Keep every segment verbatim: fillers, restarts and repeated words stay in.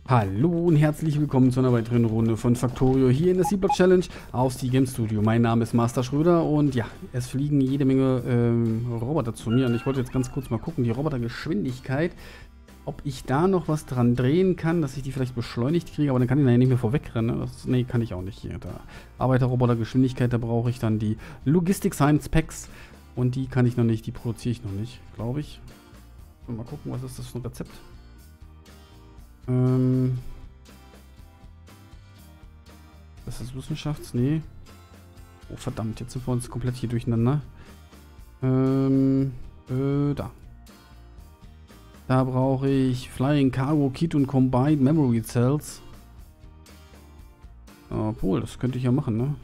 Hallo und herzlich willkommen zu einer weiteren Runde von Factorio hier in der C-Block Challenge aus die Game Studio. Mein Name ist Master Schröder und ja, es fliegen jede Menge ähm, Roboter zu mir und ich wollte jetzt ganz kurz mal gucken, die Robotergeschwindigkeit, ob ich da noch was dran drehen kann, dass ich die vielleicht beschleunigt kriege, aber dann kann ich nachher nicht mehr vorwegrennen. Ne? Das, nee, kann ich auch nicht hier. Da Arbeiterrobotergeschwindigkeit, da brauche ich dann die Logistic Science Packs und die kann ich noch nicht, die produziere ich noch nicht, glaube ich. Mal gucken, was ist das für ein Rezept? Ähm. Das ist Wissenschafts... Nee. Oh, verdammt, jetzt sind wir uns komplett hier durcheinander. Ähm. Äh, da. Da brauche ich Flying Cargo Kit und Combined Memory Cells. Obwohl, das könnte ich ja machen, ne?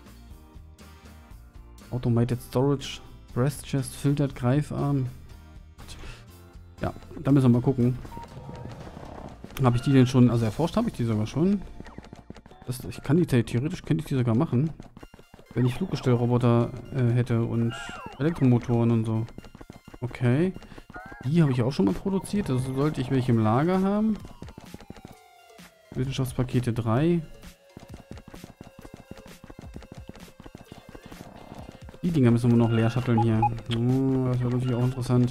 Automated Storage, Breast Chest, Filtered Greifarm. Ja, da müssen wir mal gucken. Habe ich die denn schon, also erforscht habe ich die sogar schon. Das, ich kann die, theoretisch könnte ich die sogar machen. Wenn ich Fluggestellroboter äh, hätte und Elektromotoren und so. Okay. Die habe ich auch schon mal produziert, also sollte ich welche im Lager haben. Wissenschaftspakete drei. Die Dinger müssen wir noch leer shutteln hier. Oh, das wäre natürlich auch interessant.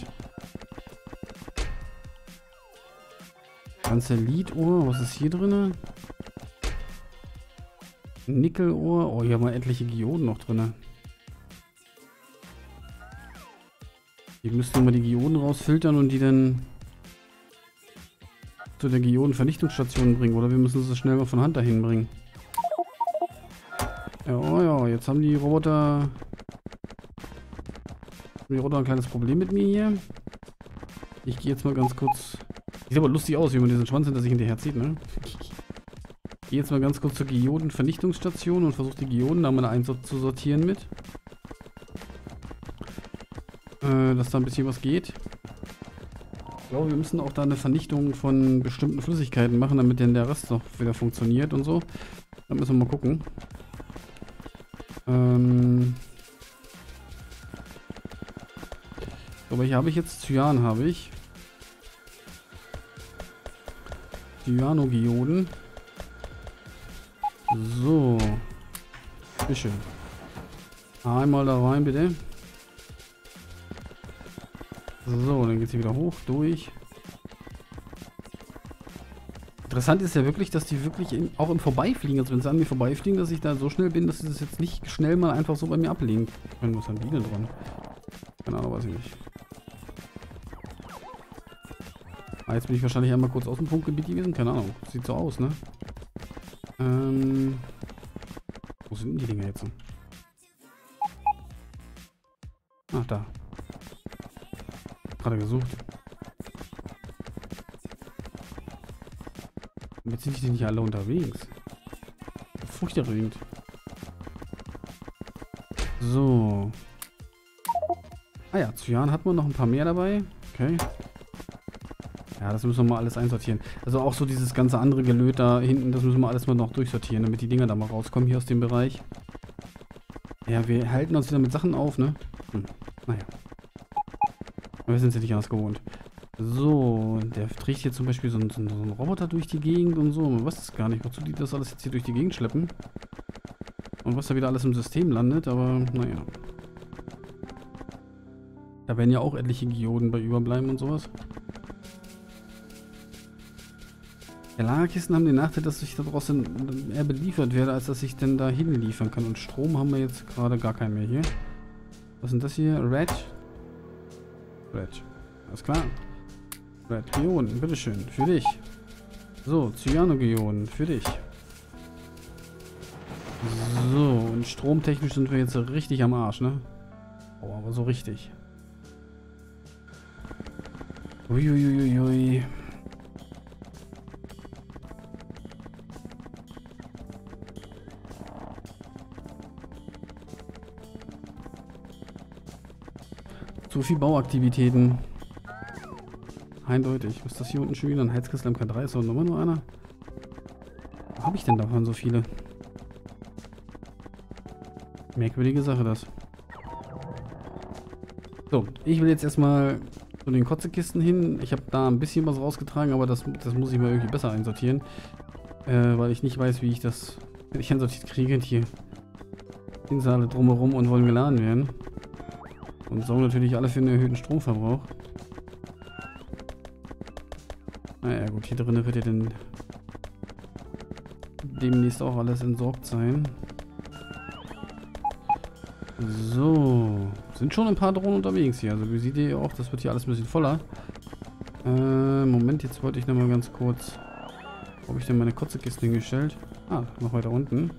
Ganze Lidohr, was ist hier drin? Nickelohr, oh, hier haben wir etliche Geoden noch drin. Hier müssten wir die Geoden rausfiltern und die dann zu der Geodenvernichtungsstation bringen, oder wir müssen sie schnell mal von Hand dahin bringen. Ja, oh ja, jetzt haben die Roboter, die Roboter ein kleines Problem mit mir hier. Ich gehe jetzt mal ganz kurz. Sieht aber lustig aus, wie man diesen Schwanz hinter sich hinterherzieht, ne? Ich gehe jetzt mal ganz kurz zur Geodenvernichtungsstation und versuche die Geoden da mal einzusortieren mit. Äh, dass da ein bisschen was geht. Ich glaube, wir müssen auch da eine Vernichtung von bestimmten Flüssigkeiten machen, damit dann der Rest noch wieder funktioniert und so. Da müssen wir mal gucken. Ähm. Aber hier habe ich jetzt Cyan, habe ich. Cyanogeoden. So. Bisschen. Einmal da rein, bitte. So, dann geht sie wieder hoch, durch. Interessant ist ja wirklich, dass die wirklich in, auch im Vorbeifliegen, also wenn sie an mir vorbeifliegen, dass ich da so schnell bin, dass sie das jetzt nicht schnell mal einfach so bei mir ablegen können. Was haben die denn dran? Keine Ahnung, weiß ich nicht. Ah, jetzt bin ich wahrscheinlich einmal kurz aus dem Punktgebiet gewesen. Keine Ahnung. Sieht so aus, ne? Ähm. Wo sind denn die Dinger jetzt? Ach, da. Gerade gesucht. Jetzt sind die nicht alle unterwegs. Furchterregend. So. Ah ja, Cyan hat man noch ein paar mehr dabei. Okay. Ja, das müssen wir mal alles einsortieren. Also auch so dieses ganze andere Gelöt da hinten, das müssen wir alles mal noch durchsortieren, damit die Dinger da mal rauskommen hier aus dem Bereich. Ja, wir halten uns wieder mit Sachen auf, ne? Hm, naja. Aber wir sind es ja nicht anders gewohnt. So, der trägt hier zum Beispiel so einen, so einen Roboter durch die Gegend und so. Man weiß es gar nicht, wozu die das alles jetzt hier durch die Gegend schleppen. Und was da wieder alles im System landet, aber naja. Da werden ja auch etliche Geoden bei überbleiben und sowas. Ja, Lagerkisten haben den Nachteil, dass ich da draußen eher beliefert werde, als dass ich denn da hin liefern kann. Und Strom haben wir jetzt gerade gar keinen mehr hier. Was sind das hier? Red? Red. Alles klar. Red. Geoden, bitteschön. Für dich. So, Cyanogeoden. Für dich. So, und stromtechnisch sind wir jetzt richtig am Arsch, ne? Oh, aber so richtig. Uiuiuiui. Zu viel Bauaktivitäten. Eindeutig. Was ist das hier unten schon wieder? Ein Heizkessel M K drei. Ist doch nochmal nur einer. Wo habe ich denn davon so viele? Merkwürdige Sache das. So, ich will jetzt erstmal zu den Kotzekisten hin. Ich habe da ein bisschen was rausgetragen, aber das, das muss ich mal irgendwie besser einsortieren. Äh, weil ich nicht weiß, wie ich das wenn ich einsortiert kriege. Die sind alle drumherum und wollen geladen werden. Und sorgen natürlich alle für einen erhöhten Stromverbrauch. Naja gut, hier drin wird ja dann demnächst auch alles entsorgt sein. So, sind schon ein paar Drohnen unterwegs hier. Also wie seht ihr auch, das wird hier alles ein bisschen voller. Äh, Moment, jetzt wollte ich noch mal ganz kurz... Wo habe ich denn meine Kotzekisten hingestellt? Ah, noch weiter unten.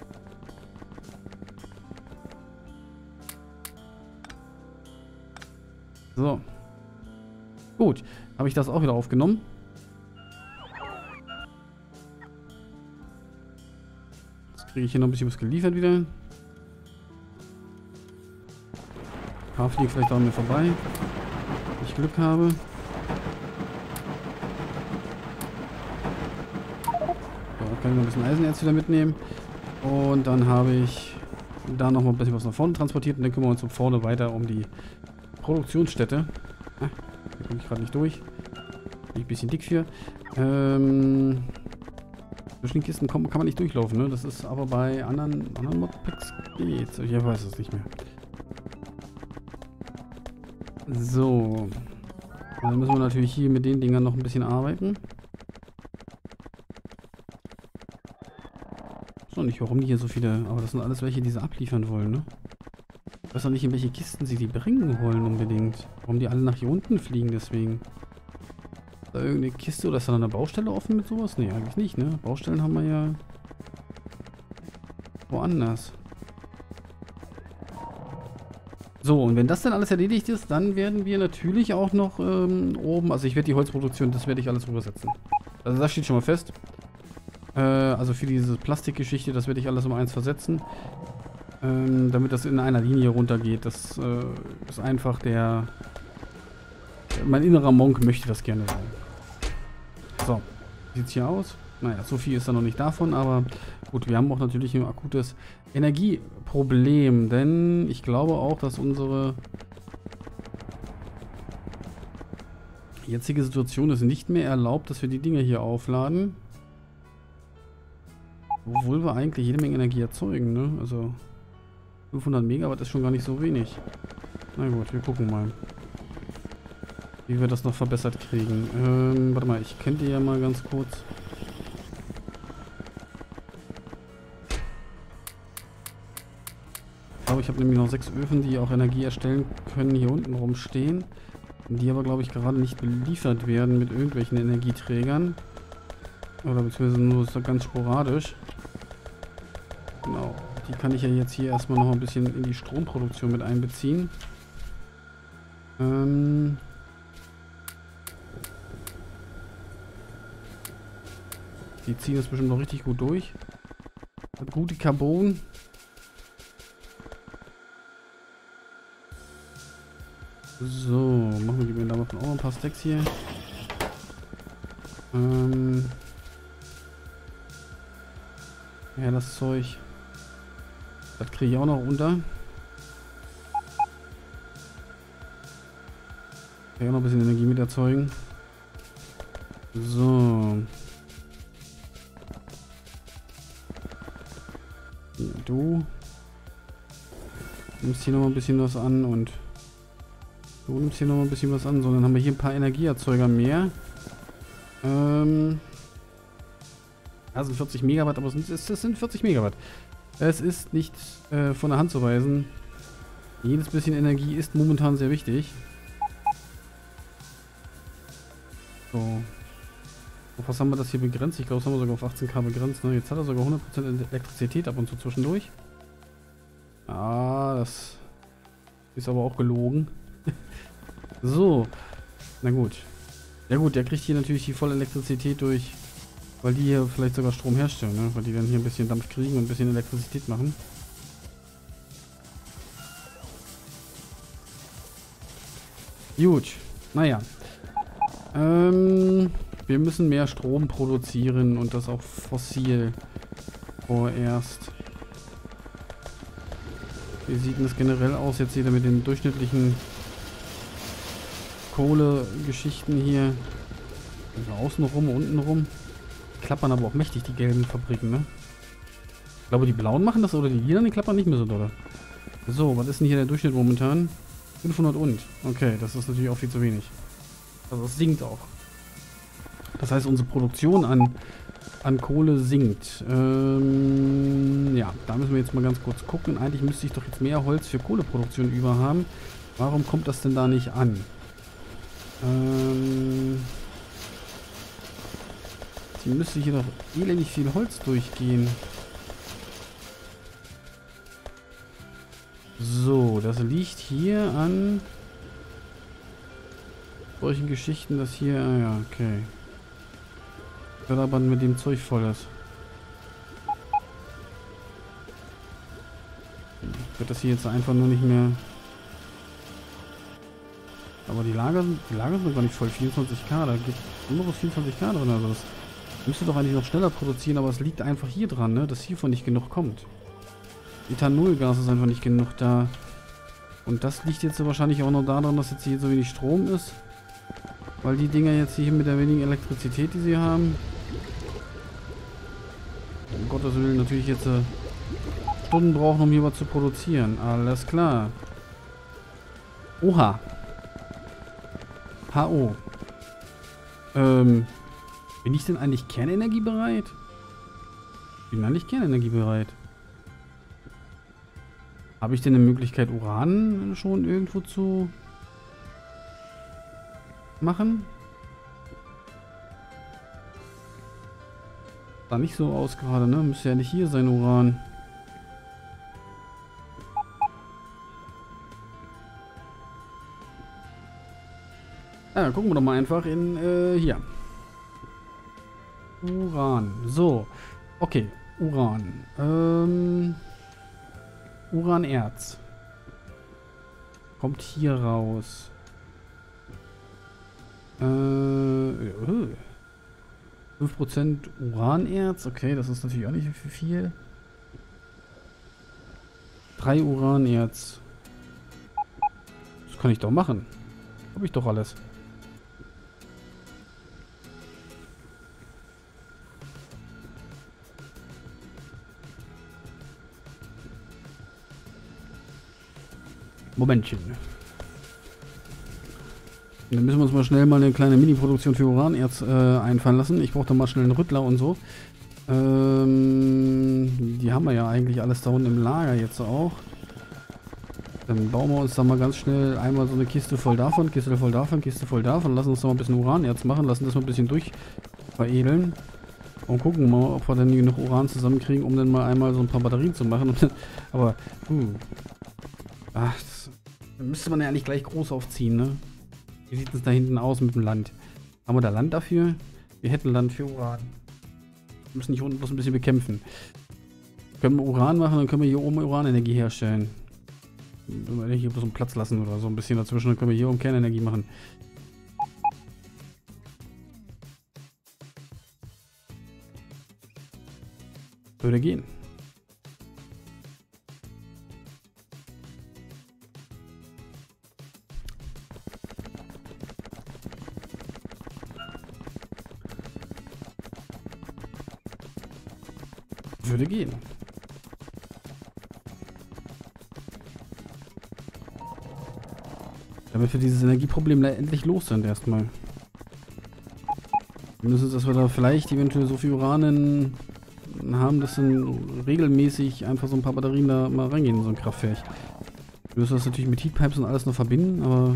So. Gut, habe ich das auch wieder aufgenommen. Jetzt kriege ich hier noch ein bisschen was geliefert wieder. Ein paar fliegen vielleicht auch an mir vorbei, wenn ich Glück habe. Kann ich noch ein bisschen Eisenerz wieder mitnehmen. Und dann habe ich da noch mal ein bisschen was nach vorne transportiert. Und dann kümmern wir uns von vorne weiter um die Produktionsstätte. Ah, hier komme ich gerade nicht durch. Bin ich ein bisschen dick für. Ähm, zwischen den Kisten kann, kann man nicht durchlaufen, ne? Das ist aber bei anderen, anderen Modpacks geht's. Ich weiß es nicht mehr. So. Dann müssen wir natürlich hier mit den Dingern noch ein bisschen arbeiten. Ich weiß noch nicht, warum die hier so viele... Aber das sind alles welche, die sie abliefern wollen, ne? Ich weiß auch nicht, in welche Kisten sie die bringen wollen unbedingt. Warum die alle nach hier unten fliegen, deswegen. Ist da irgendeine Kiste oder ist da eine Baustelle offen mit sowas? Ne, eigentlich nicht, ne? Baustellen haben wir ja... woanders. So, und wenn das dann alles erledigt ist, dann werden wir natürlich auch noch ähm, oben... Also ich werde die Holzproduktion, das werde ich alles rübersetzen. Also das steht schon mal fest. Also für diese Plastikgeschichte, das werde ich alles um eins versetzen. Ähm, damit das in einer Linie runtergeht. Das äh, ist einfach der... Mein innerer Monk möchte das gerne sein. So, wie sieht es hier aus? Naja, so viel ist da noch nicht davon, aber gut, wir haben auch natürlich ein akutes Energieproblem, denn ich glaube auch, dass unsere jetzige Situation es nicht mehr erlaubt, dass wir die Dinge hier aufladen. Obwohl wir eigentlich jede Menge Energie erzeugen, ne? Also fünfhundert Megawatt ist schon gar nicht so wenig. Na gut, wir gucken mal, wie wir das noch verbessert kriegen. Ähm, warte mal, ich könnte ja mal ganz kurz... Ich glaube, ich habe nämlich noch sechs Öfen, die auch Energie erstellen können, hier unten rumstehen. Die aber, glaube ich, gerade nicht beliefert werden mit irgendwelchen Energieträgern. Oder beziehungsweise nur so ganz sporadisch. Genau. Die kann ich ja jetzt hier erstmal noch ein bisschen in die Stromproduktion mit einbeziehen. Ähm... Die ziehen das bestimmt noch richtig gut durch. Hat gute Carbon. So, machen wir die davon auch noch ein paar Stacks hier. Ähm... Ja, das Zeug. Das kriege ich auch noch unter. Kann ich auch noch ein bisschen Energie mit erzeugen. So. Ja, du nimmst hier noch mal ein bisschen was an und du nimmst hier noch mal ein bisschen was an. So, dann haben wir hier ein paar Energieerzeuger mehr. Ähm... Das sind vierzig Megawatt, aber es sind vierzig Megawatt. Es ist nicht äh, von der Hand zu weisen. Jedes bisschen Energie ist momentan sehr wichtig. So. Auf was haben wir das hier begrenzt? Ich glaube, das haben wir sogar auf achtzehn K begrenzt. Ne? Jetzt hat er sogar hundert Prozent Elektrizität ab und zu zwischendurch. Ah, das ist aber auch gelogen. So. Na gut. Ja gut, der kriegt hier natürlich die volle Elektrizität durch... Weil die hier vielleicht sogar Strom herstellen, ne? Weil die dann hier ein bisschen Dampf kriegen und ein bisschen Elektrizität machen. Gut, naja. Ähm, wir müssen mehr Strom produzieren und das auch fossil vorerst. Wie sieht denn das generell aus jetzt wieder mit den durchschnittlichen Kohlegeschichten hier. Also außen rum, unten rum. Klappern aber auch mächtig, die gelben Fabriken, ne? Ich glaube, die blauen machen das oder die lilanen, die klappern nicht mehr so doll. So, was ist denn hier der Durchschnitt momentan? fünfhundert und. Okay, das ist natürlich auch viel zu wenig. Also es sinkt auch. Das heißt, unsere Produktion an, an Kohle sinkt. Ähm, ja, da müssen wir jetzt mal ganz kurz gucken. Eigentlich müsste ich doch jetzt mehr Holz für Kohleproduktion über haben. Warum kommt das denn da nicht an? Ähm, hier müsste hier doch elendig viel Holz durchgehen. So, das liegt hier an solchen Geschichten, dass hier... Ah ja, okay. Förderband mit dem Zeug voll ist. Wird das hier jetzt einfach nur nicht mehr... Aber die Lager, die Lager sind gar nicht voll. vierundzwanzig K, da gibt nur noch vierundzwanzig K drin. Also das müsste doch eigentlich noch schneller produzieren, aber es liegt einfach hier dran, ne, dass hiervon nicht genug kommt. Ethanolgas ist einfach nicht genug da. Und das liegt jetzt wahrscheinlich auch noch daran, dass jetzt hier so wenig Strom ist. Weil die Dinger jetzt hier mit der wenigen Elektrizität, die sie haben, um Gottes Willen natürlich jetzt äh, Stunden brauchen, um hier was zu produzieren. Alles klar. Oha. H O. Ähm, bin ich denn eigentlich kernenergiebereit? Bin eigentlich kernenergiebereit. Habe ich denn eine Möglichkeit, Uran schon irgendwo zu machen? Sah nicht so aus gerade, ne? Müsste ja nicht hier sein, Uran. Ja, gucken wir doch mal einfach in, äh, hier. Uran. So. Okay. Uran. Ähm... Uranerz. Kommt hier raus. Äh, fünf Prozent Uranerz. Okay, das ist natürlich auch nicht viel. drei Uranerz. Das kann ich doch machen. Hab ich doch alles. Momentchen. Dann müssen wir uns mal schnell mal eine kleine Mini-Produktion für Uranerz äh, einfallen lassen. Ich brauche da mal schnell einen Rüttler und so. Ähm, die haben wir ja eigentlich alles da unten im Lager jetzt auch. Dann bauen wir uns da mal ganz schnell einmal so eine Kiste voll davon, Kiste voll davon, Kiste voll davon. Lassen uns da mal ein bisschen Uranerz machen, lassen das mal ein bisschen durch veredeln. Und gucken mal, ob wir dann genug Uran zusammenkriegen, um dann mal einmal so ein paar Batterien zu machen. Aber, uh. Ach, das müsste man ja eigentlich gleich groß aufziehen, ne? Wie sieht es da hinten aus mit dem Land? Haben wir da Land dafür? Wir hätten Land für Uran. Wir müssen nicht unten bloß ein bisschen bekämpfen. Können wir Uran machen, dann können wir hier oben Uranenergie herstellen. Wenn wir hier bloß einen Platz lassen oder so ein bisschen dazwischen, dann können wir hier oben Kernenergie machen. Würde gehen. Würde gehen. Damit wir dieses Energieproblem endlich los sind erstmal. Wir müssen es, dass wir da vielleicht eventuell so viel Uran in haben, dass dann regelmäßig einfach so ein paar Batterien da mal reingehen in so ein Kraftwerk. Wir müssen das natürlich mit Heatpipes und alles noch verbinden, aber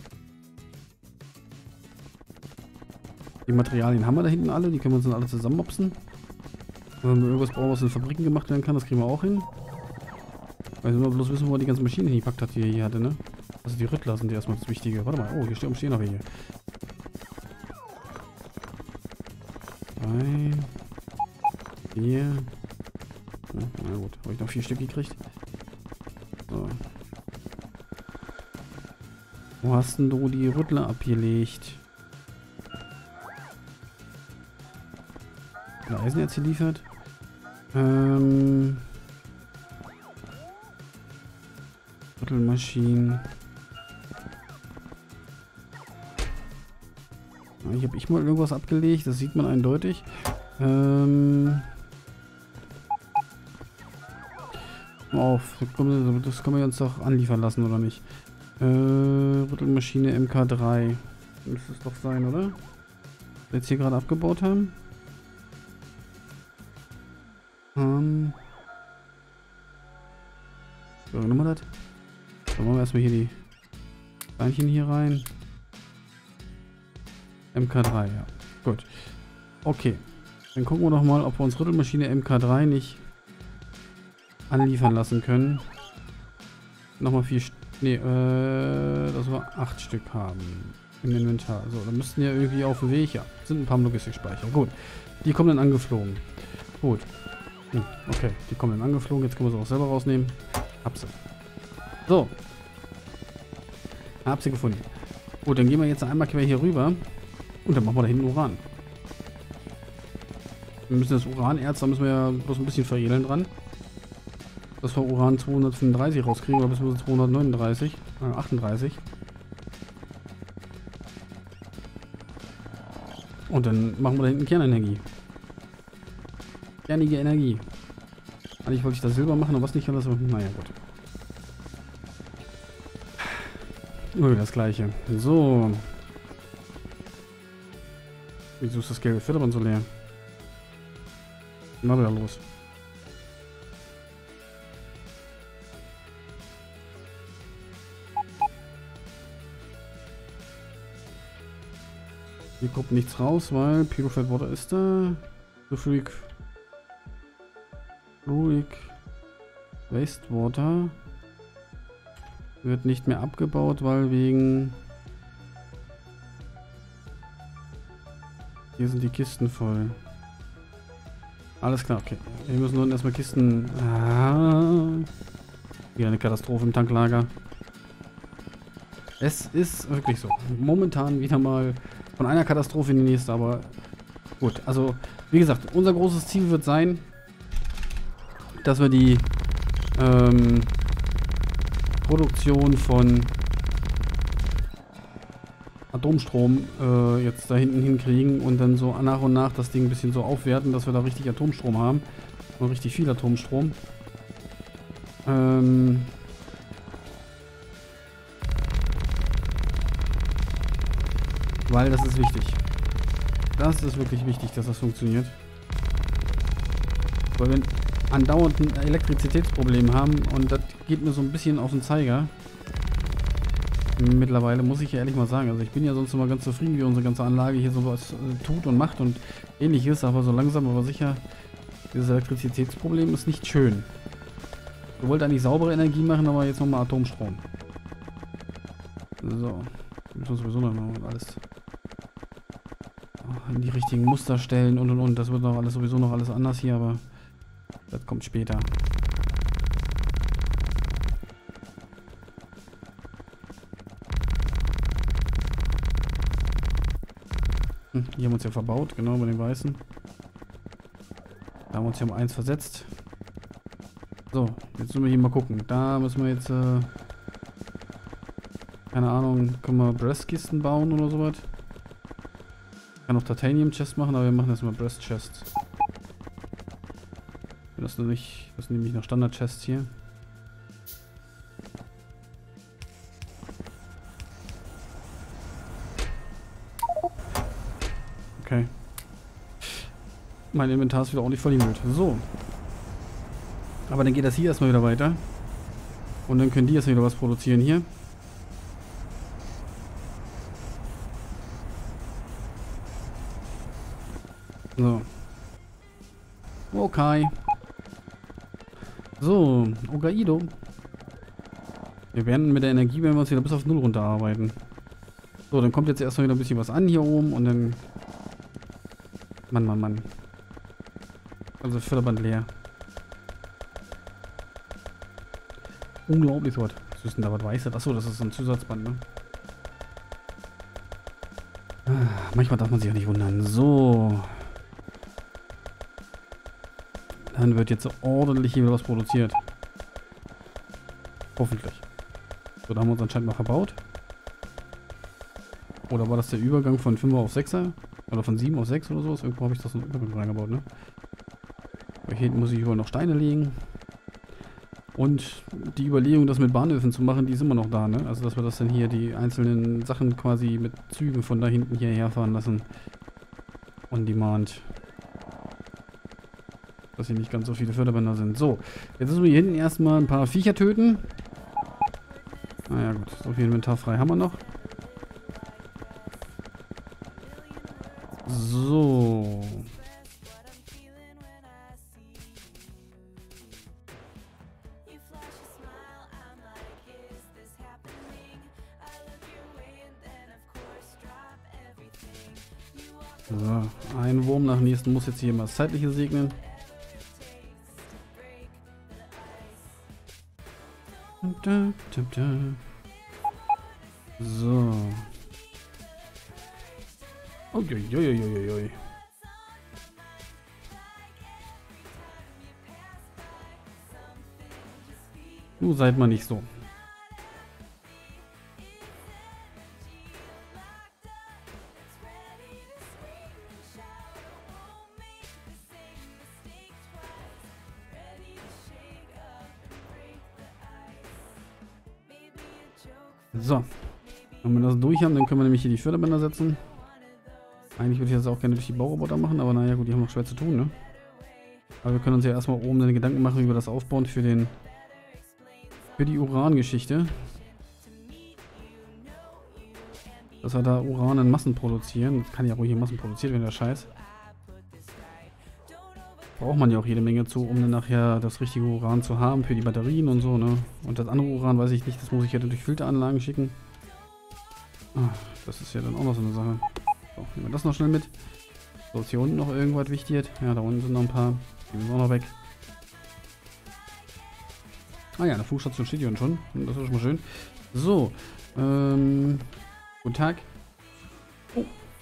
die Materialien haben wir da hinten alle, die können wir uns dann alle zusammenmopsen. Wenn wir irgendwas brauchen, was in Fabriken gemacht werden kann, das kriegen wir auch hin. Also nur bloß wissen, wo wir die ganzen Maschinen hingepackt hat, die er hier hatte, ne? Also die Rüttler sind erstmal das Wichtige. Warte mal, oh, hier stehen noch welche. Drei. Vier. Ja, na gut, habe ich noch vier Stück gekriegt. So. Wo hast denn du die Rüttler abgelegt? Der Eisenerz hier liefert. Ähm. Rüttelmaschinen. Hier habe ich mal irgendwas abgelegt, das sieht man eindeutig. Ähm... Auf, das können wir uns doch anliefern lassen, oder nicht? Äh, Rüttelmaschine M K drei. Müsste es doch sein, oder? Wir jetzt hier gerade abgebaut haben. Ähm. So, nimm mal das. Dann machen wir erstmal hier die Beinchen hier rein. M K drei, ja. Gut. Okay. Dann gucken wir doch mal, ob wir uns Rüttelmaschine M K drei nicht anliefern lassen können. Nochmal vier Stück. Ne, äh, dass wir acht Stück haben im Inventar. So, dann müssten ja irgendwie auf dem Weg. Ja, sind ein paar Logistikspeicher. Gut. Die kommen dann angeflogen. Gut. Hm, okay, die kommen dann angeflogen. Jetzt können wir sie auch selber rausnehmen. Hab sie. So. Hab sie gefunden. Gut, dann gehen wir jetzt einmal quer hier rüber. Und dann machen wir da hinten Uran. Wir müssen das Uranerz, da müssen wir ja bloß ein bisschen veredeln dran. Dass wir Uran zweihundertfünfunddreißig rauskriegen, oder bis wir zweihundertneununddreißig, äh, achtunddreißig. Und dann machen wir da hinten Kernenergie. Kernige Energie. Eigentlich wollte ich das Silber machen, aber was nicht alles. Naja, gut. Nur das gleiche. So. Wieso ist das gelbe Förderband so leer? Na wieder los. Hier kommt nichts raus, weil Purified Water ist da. Sulfuric. Fluoric. Wastewater. Wird nicht mehr abgebaut, weil wegen... Hier sind die Kisten voll. Alles klar, okay. Wir müssen nun erstmal Kisten... Ah. Wieder eine Katastrophe im Tanklager. Es ist wirklich so. Momentan wieder mal von einer Katastrophe in die nächste, aber gut. Also, wie gesagt, unser großes Ziel wird sein, dass wir die ähm, Produktion von Atomstrom äh, jetzt da hinten hinkriegen und dann so nach und nach das Ding ein bisschen so aufwerten, dass wir da richtig Atomstrom haben. Und richtig viel Atomstrom. Ähm... Weil das ist wichtig. Das ist wirklich wichtig, dass das funktioniert. Weil wir andauernd ein Elektrizitätsproblem haben und das geht mir so ein bisschen auf den Zeiger. Mittlerweile muss ich ja ehrlich mal sagen, also ich bin ja sonst immer ganz zufrieden, wie unsere ganze Anlage hier sowas äh, tut und macht und ähnliches, aber so langsam aber sicher, dieses Elektrizitätsproblem ist nicht schön. Wir wollten eigentlich saubere Energie machen, aber jetzt nochmal Atomstrom. So. Müssen wir sowieso noch alles in die richtigen Muster stellen und und und. Das wird noch alles sowieso noch alles anders hier, aber das kommt später. Hm, hier haben wir uns ja verbaut, genau bei den Weißen. Da haben wir uns hier um eins versetzt. So, jetzt müssen wir hier mal gucken. Da müssen wir jetzt, äh, keine Ahnung, können wir Breast-Kisten bauen oder sowas. Ich kann auch Titanium-Chest machen, aber wir machen erstmal Breast-Chests. Das sind nicht, das sind nämlich noch Standard-Chests hier. Okay. Mein Inventar ist wieder ordentlich vollimüllt. So. Aber dann geht das hier erstmal wieder weiter. Und dann können die erstmal wieder was produzieren hier. So. Okay. So, Ogaido. Wir werden mit der Energie, wenn wir uns wieder bis auf null runterarbeiten. So, dann kommt jetzt erstmal wieder ein bisschen was an hier oben und dann... Mann, Mann, Mann. Also Förderband leer. Unglaublich dort. Was ist denn da was Weißes? Achso, das ist so ein Zusatzband, ne? Ah, manchmal darf man sich auch nicht wundern. So. Dann wird jetzt so ordentlich hier wieder was produziert. Hoffentlich. So, da haben wir uns anscheinend mal verbaut. Oder war das der Übergang von fünfer auf sechser? Oder von sieben auf sechs oder so? Irgendwo habe ich das so einen Übergang reingebaut, ne? Hier hinten muss ich überall noch Steine legen. Und die Überlegung, das mit Bahnhöfen zu machen, die ist immer noch da, ne? Also, dass wir das dann hier, die einzelnen Sachen quasi mit Zügen von da hinten hierher fahren lassen. On Demand. Dass hier nicht ganz so viele Förderbänder sind. So, jetzt müssen wir hier hinten erstmal ein paar Viecher töten. Naja, gut. So viel Inventar frei haben wir noch. So. So, ein Wurm nach dem nächsten muss jetzt hier mal das Zeitliche segnen. So. Uiuiuiuiui. Du seid mal nicht so. So. Wenn wir das durch haben, dann können wir nämlich hier die Förderbänder setzen. Eigentlich würde ich das auch gerne durch die Bauroboter machen, aber naja gut, die haben noch schwer zu tun, ne? Aber wir können uns ja erstmal oben den Gedanken machen, wie wir das aufbauen für den für die Uran-Geschichte. Dass wir da Uran in Massen produzieren. Das kann ja ruhig in Massen produziert werden, der Scheiß. Braucht man ja auch jede Menge zu, um dann nachher das richtige Uran zu haben für die Batterien und so, ne? Und das andere Uran weiß ich nicht, das muss ich ja dann durch Filteranlagen schicken. Ah, das ist ja dann auch noch so eine Sache. So, nehmen wir das noch schnell mit. So, ist hier unten noch irgendwas wichtig? Ja, da unten sind noch ein paar. Die müssen auch noch weg. Ah ja, eine Fußstation steht hier unten schon. Das ist schon mal schön. So, ähm, guten Tag. Oh.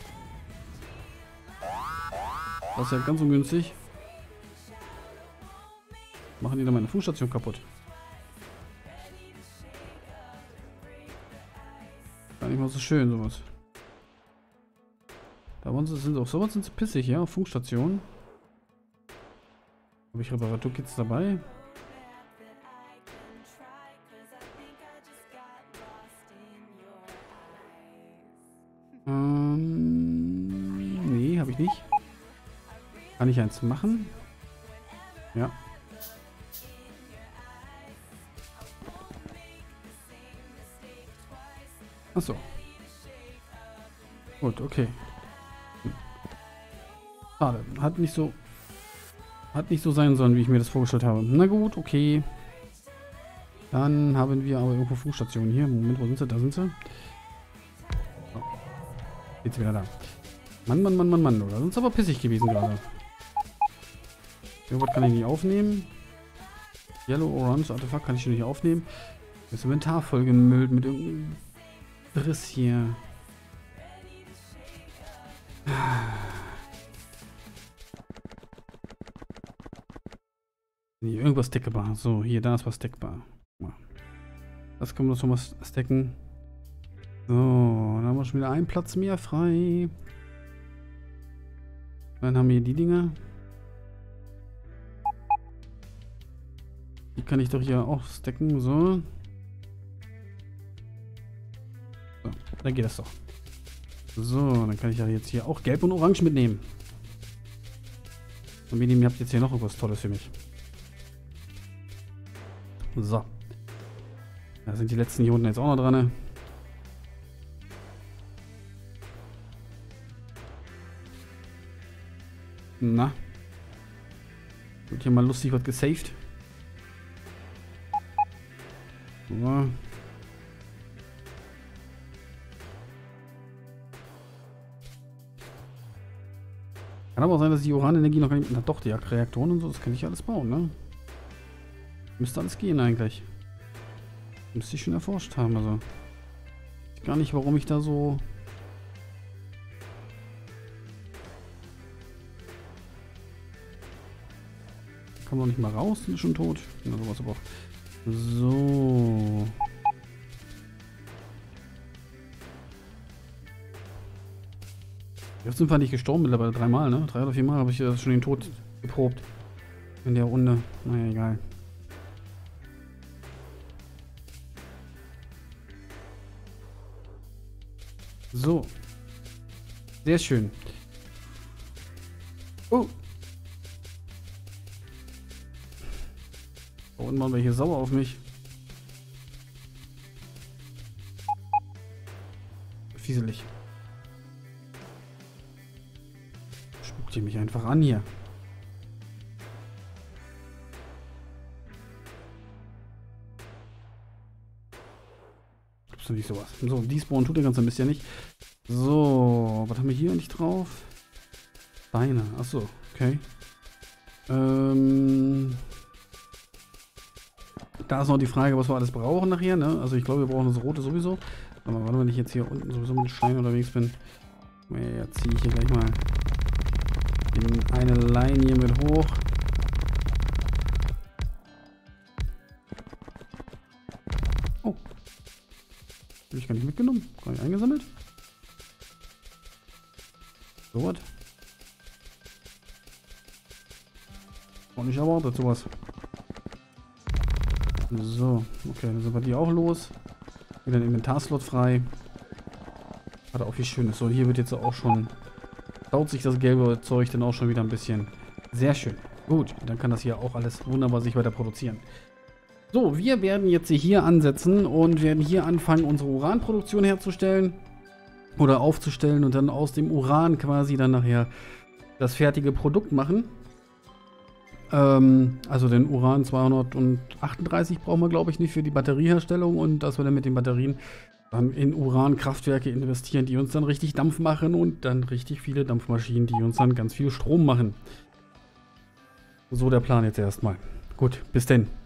Das ist ja ganz ungünstig. Machen die da meine Fußstation kaputt. Gar nicht mal so schön, sowas. Da sind auch sowas sind sie pissig, ja, Funkstation. Habe ich Reparaturkits dabei? Ähm, nee, habe ich nicht. Kann ich eins machen? Ja. Achso. Gut, okay. Schade. Hat nicht so. Hat nicht so sein sollen, wie ich mir das vorgestellt habe. Na gut, okay. Dann haben wir aber irgendwo Funkstationen hier. Moment, wo sind sie? Da sind sie. So. Jetzt wieder da. Mann, Mann, Mann, Mann, Mann. Da sind sie aber pissig gewesen gerade. Irgendwas kann ich nicht aufnehmen. Yellow Orange Artefakt kann ich schon nicht aufnehmen. Das Inventar voll gemüllt mit irgendeinem Driss hier. Nee, irgendwas stackbar. So, hier, da ist was stackbar. Das können wir noch mal stacken. So, dann haben wir schon wieder einen Platz mehr frei. Dann haben wir hier die Dinger. Die kann ich doch hier auch stacken. So. So, dann geht das doch. So, dann kann ich ja jetzt hier auch Gelb und Orange mitnehmen. Und ihr habt jetzt hier noch irgendwas Tolles für mich. So. Da sind die letzten hier unten jetzt auch noch dran. Na. Wird hier mal lustig was gesaved. So. Kann aber auch sein, dass die Uranenergie noch gar nicht... Na doch, die Reaktoren und so, das kann ich alles bauen, ne? Müsste alles gehen eigentlich. Müsste ich schon erforscht haben, also. Ich weiß gar nicht, warum ich da so... Kann man nicht mal raus, sind schon tot. Na, sowas aber auch. So. Wie oft sind wir nicht gestorben mittlerweile? Dreimal, ne? Drei oder viermal habe ich äh, schon den Tod geprobt. In der Runde. Naja, egal. So. Sehr schön. Oh. Da unten waren wir hier sauer auf mich. Fieselig. Spuckt ihr mich einfach an hier. Gibt's doch nicht sowas. So, despawn tut der ganze Mist ja nicht. So, was haben wir hier eigentlich drauf? Beine, achso, okay. Ähm, da ist noch die Frage, was wir alles brauchen nachher, ne? Also ich glaube, wir brauchen das Rote sowieso. Aber warte, wenn ich jetzt hier unten sowieso mit Stein unterwegs bin, ja, ziehe ich hier gleich mal in eine Line hier mit hoch. Oh. Habe ich gar nicht mitgenommen. Gar nicht eingesammelt. So was. Auch nicht erwartet, sowas. So, okay, dann sind wir die auch los. Wieder ein Inventarslot frei. Hat auch viel Schönes. So, hier wird jetzt auch schon... Baut sich das gelbe Zeug dann auch schon wieder ein bisschen. Sehr schön. Gut, dann kann das hier auch alles wunderbar sich weiter produzieren. So, wir werden jetzt hier ansetzen und werden hier anfangen, unsere Uranproduktion herzustellen. Oder aufzustellen und dann aus dem Uran quasi dann nachher das fertige Produkt machen. Ähm, also den Uran zweihundertachtunddreißig brauchen wir, glaube ich, nicht für die Batterieherstellung und dass wir dann mit den Batterien dann in Urankraftwerke investieren, die uns dann richtig Dampf machen und dann richtig viele Dampfmaschinen, die uns dann ganz viel Strom machen. So der Plan jetzt erstmal. Gut, bis denn.